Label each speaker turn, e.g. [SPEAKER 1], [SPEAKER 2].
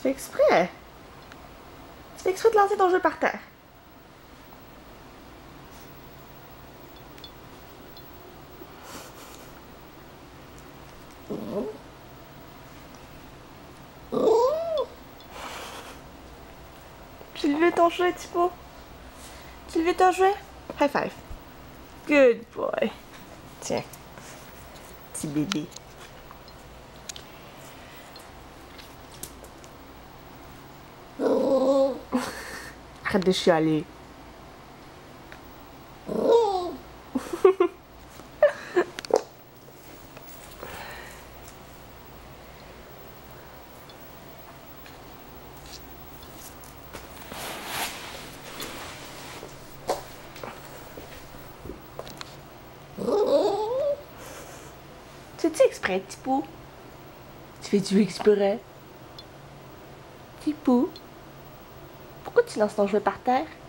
[SPEAKER 1] fais exprès. Tu fais exprès de lancer ton jeu par terre. Tu le veux ton jouet, Ti-Pou? Tu le veux ton jouet? High five. Good boy. Tiens. Petit bébé. Arrête de chialer. Tu fais-tu exprès, Ti-Pou? Tu fais-tu exprès? Ti-Pou? Pourquoi tu lances ton jouet par terre?